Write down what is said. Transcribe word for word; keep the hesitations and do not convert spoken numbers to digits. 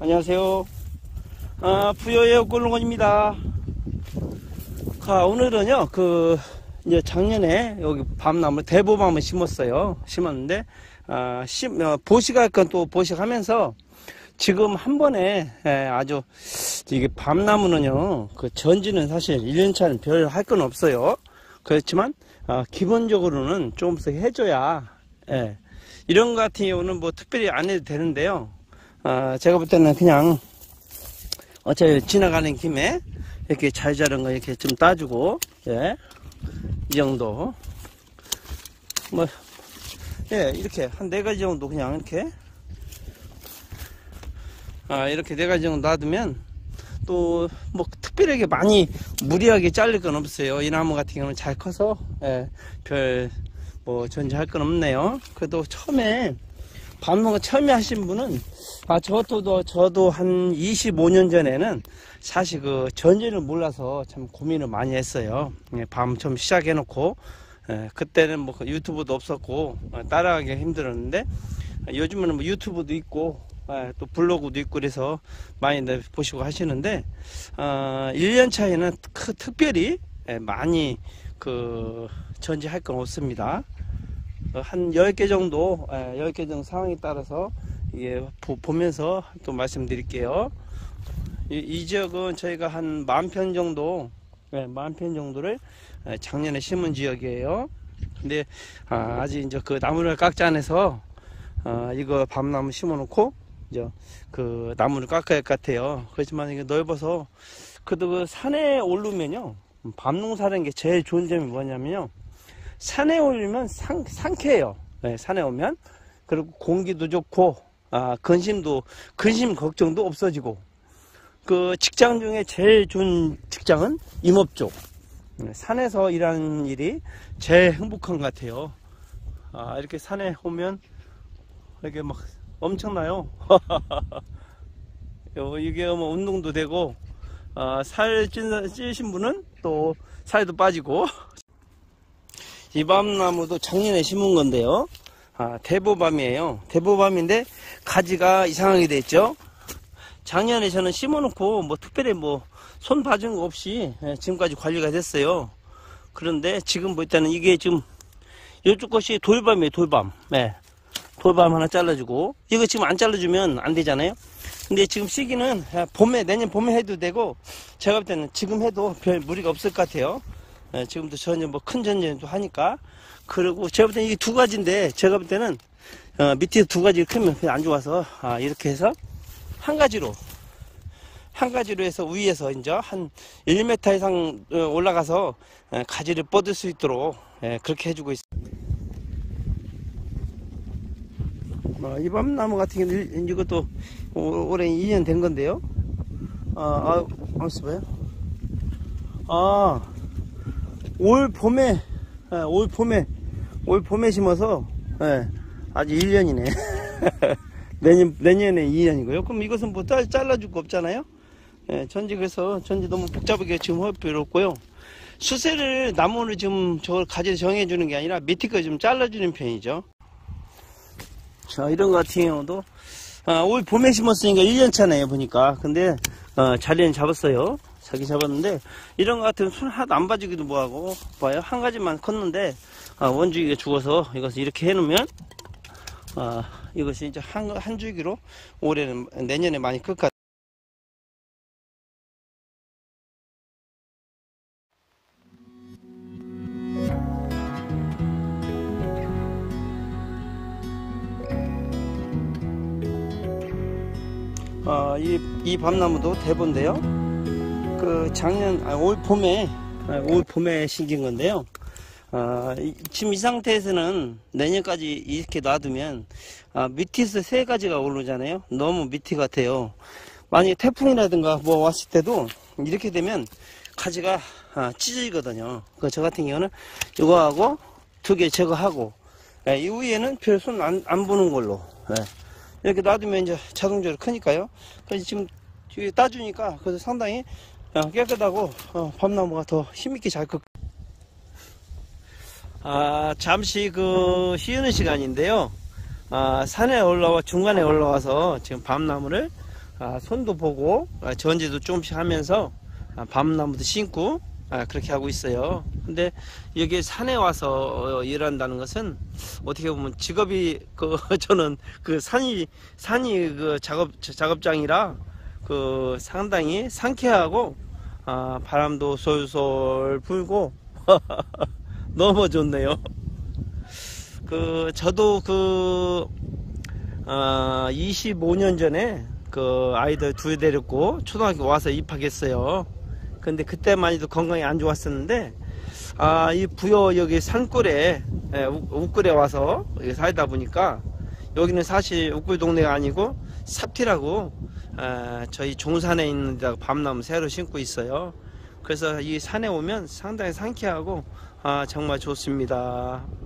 안녕하세요. 아, 부여의 꿀렁원입니다. 아, 오늘은요, 그, 이제 작년에 여기 밤나무, 대보밤을 심었어요. 심었는데, 아, 심, 어, 보식할 건 또 보식하면서 지금 한 번에 예, 아주 이게 밤나무는요, 그 전지는 사실 일 년차는 별 할 건 없어요. 그렇지만, 아, 기본적으로는 조금씩 해줘야, 예, 이런 거 같은 경우는 뭐 특별히 안 해도 되는데요. 아, 제가 볼 때는 그냥 어차피 지나가는 김에 이렇게 잘 자란 거 이렇게 좀 따주고, 예, 이 정도. 뭐, 예, 이렇게 한 네 가지 정도 그냥 이렇게, 아, 이렇게 네 가지 정도 놔두면 또 뭐 특별하게 많이 무리하게 자를 건 없어요. 이 나무 같은 경우는 잘 커서, 예, 별 뭐 전지할 건 없네요. 그래도 처음에 밤농가 처음에 하신 분은, 아, 저도, 저도 한 이십오 년 전에는 사실 그 전지를 몰라서 참 고민을 많이 했어요. 밤 처음 시작해놓고, 에, 그때는 뭐 유튜브도 없었고, 어, 따라가기 힘들었는데, 요즘은 뭐 유튜브도 있고, 에, 또 블로그도 있고 그래서 많이 보시고 하시는데, 어, 일 년 차에는 크, 특별히 에, 많이 그 전지할 건 없습니다. 한 열 개 정도, 열 개 정도 상황에 따라서 이게 보, 보면서 또 말씀드릴게요. 이, 이 지역은 저희가 한 만 편 정도, 네, 만 편 정도를 작년에 심은 지역이에요. 근데 아, 아직 이제 그 나무를 깎지 않아서 아, 이거 밤나무 심어 놓고 이제 그 나무를 깎아야 할 것 같아요. 그렇지만 이게 넓어서 그래도 그 산에 오르면요, 밤농사라는 게 제일 좋은 점이 뭐냐면요, 산에 오르면 상, 상쾌해요. 네, 산에 오면. 그리고 공기도 좋고, 아, 근심도, 근심 걱정도 없어지고. 그 직장 중에 제일 좋은 직장은 임업쪽. 네, 산에서 일하는 일이 제일 행복한 것 같아요. 아, 이렇게 산에 오면 이렇게 막 엄청나요. 이게 뭐 운동도 되고, 아, 살 찐, 찌신 분은 또 살도 빠지고. 이 밤나무도 작년에 심은 건데요. 아, 대보밤이에요. 대보밤인데 가지가 이상하게 됐죠. 작년에 저는 심어놓고 뭐 특별히 뭐 손 봐준 거 없이 지금까지 관리가 됐어요. 그런데 지금 볼 때는 이게 지금 이쪽 것이 돌밤이에요. 돌밤. 네. 돌밤 하나 잘라주고, 이거 지금 안 잘라주면 안 되잖아요. 근데 지금 시기는 봄에, 내년 봄에 해도 되고, 제가 볼 때는 지금 해도 별 무리가 없을 것 같아요. 예, 지금도 전혀 뭐 큰 전쟁도 하니까. 그리고 제가 볼 때는 이게 두 가지인데, 제가 볼 때는 어, 밑에 두 가지 크면 안 좋아서, 아, 이렇게 해서 한 가지로 한 가지로 해서 위에서 이제 한 일 미터 이상 올라가서 예, 가지를 뻗을 수 있도록, 예, 그렇게 해주고 있습니다. 어, 이 밤나무 같은 경우는 이것도 올해 이 년 된 건데요. 아, 아, 한번 봐요. 아, 올 봄에, 예, 올 봄에, 올 봄에 심어서, 예, 아직 일 년이네. 내년, 내년에 이 년이고요. 그럼 이것은 뭐 잘, 잘라줄 거 없잖아요? 예, 전지, 그래서 전지 너무 복잡하게 지금 할 필요 없고요. 수세를, 나무를 지금 저걸 가지를 정해주는 게 아니라 밑에 거 좀 잘라주는 편이죠. 자, 이런 거 같은 경우도, 아, 올 봄에 심었으니까 일 년 차네요, 보니까. 근데, 어, 자리는 잡았어요. 자기 잡았는데, 이런 거 같으면 손 하나도 안 봐주기도 뭐하고, 봐요. 한 가지만 컸는데, 아, 원줄기가 죽어서 이것을 이렇게 해놓으면, 아, 이것이 이제 한, 한 줄기로 올해는, 내년에 많이 클 것 같아요. 아, 이, 이 밤나무도 대본데요. 그 작년, 아, 올 봄에, 아, 올 봄에 심긴 건데요. 아, 이, 지금 이 상태에서는 내년까지 이렇게 놔두면, 아, 밑에서 세 가지가 오르잖아요. 너무 밑에 같아요. 만약에 태풍이라든가 뭐 왔을 때도 이렇게 되면 가지가, 아, 찢어지거든요. 그 저 같은 경우는 이거 하고 두 개 제거하고, 예, 이 위에는 별 손 안, 안 보는 걸로, 예, 이렇게 놔두면 이제 자동적으로 크니까요. 그래서 지금 뒤에 따주니까 그래서 상당히 깨끗하고, 어, 밤나무가 더 힘있게 잘 컸. 아, 잠시 그 쉬는 시간인데요. 아, 산에 올라와 중간에 올라와서 지금 밤나무를 아, 손도 보고 아, 전지도 조금씩 하면서 아, 밤나무도 심고 아, 그렇게 하고 있어요. 근데 여기 산에 와서 어, 일한다는 것은 어떻게 보면 직업이 그 저는 그 산이 산이 그 작업 작업장이라 그 상당히 상쾌하고 아, 바람도 솔솔 불고 너무 좋네요. 그 저도 그 어, 이십오 년 전에 그 아이들 둘 데리고 초등학교 와서 입학했어요. 근데 그때만 해도 건강이 안 좋았었는데 아, 이 부여 여기 산골에 예, 욱굴에 와서 살다 보니까 여기는 사실 욱굴 동네가 아니고 삽티라고 아, 저희 종산에 있는 데다가 밤나무 새로 심고 있어요. 그래서 이 산에 오면 상당히 상쾌하고 아, 정말 좋습니다.